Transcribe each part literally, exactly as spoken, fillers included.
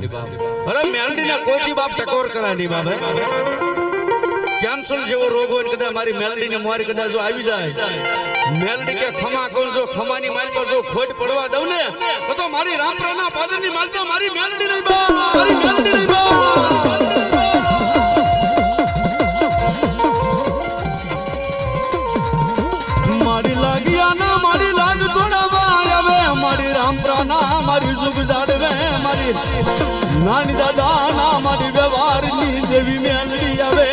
अरे मेलडी ना कोई दी बाप टकोर करा नहीं बाप कैंसर जेवो रोग हो कदा मारी मेलडी ने मारी कदा जो આવી જાય मेलडी के खमा कोण जो खमानी माल पर जो खोट પડવા દઉં ને તો તો મારી રામપ્રાના પાદરની માલતા મારી मेलडी નહીં બા મારી मेलडी નહીં બા મારી લાગિયા ના મારી લાગ તોડાવા આવે મારી રામપ્રાના મારી સુખ જાડવે મારી નાની દાદા ના મારી વ્યવહારની દેવી मेलडी આવે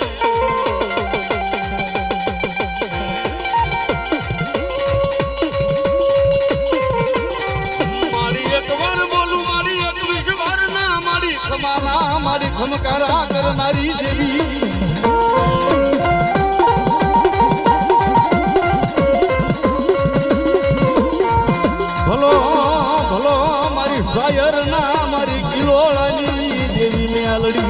खमाना हमारी खमकारा करनारी देवी भलो भलो मारी शायर ना मारी किलोळानी देवी मेलडी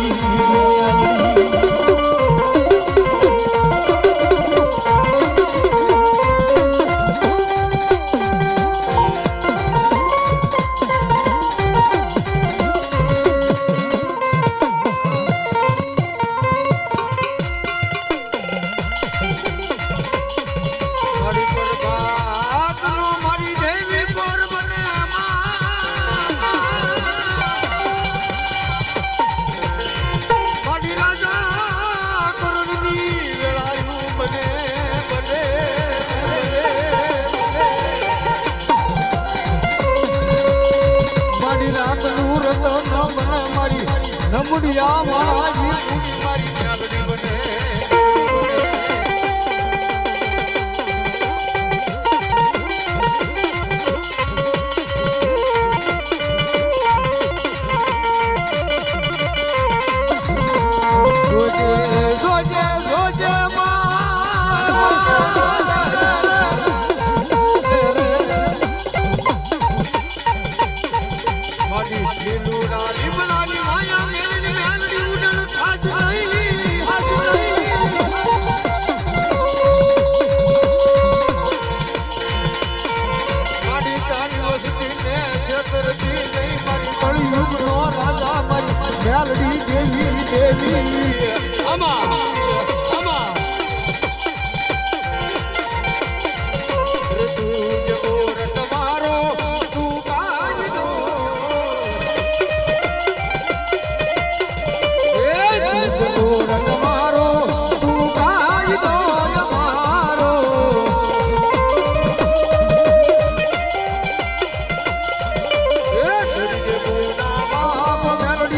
नमुड़िया महाराजी मारी मेलडी बने जोजे जोजे मारी शीलू रानी बनानी माया मेलडी देवी देवी अमा अमा तू जो रट मारो तू काज दो ए तू रट मारो तू काज दो मारो ए तेरे गुना बाप मेलडी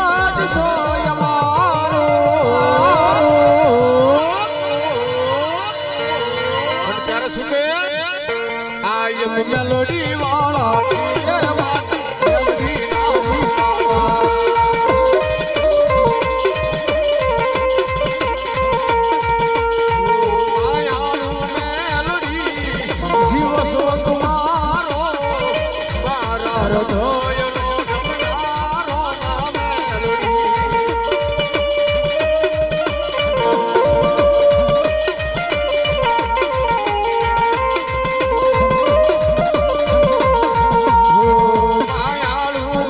मेलडी वाला मेलडी मेलडी शिव सो तुम्हारो बारा धोयनो धमनारो मेलडी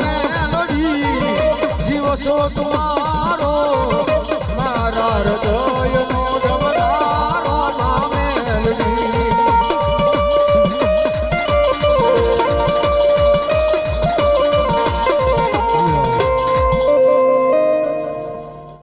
तुम्हारो मारा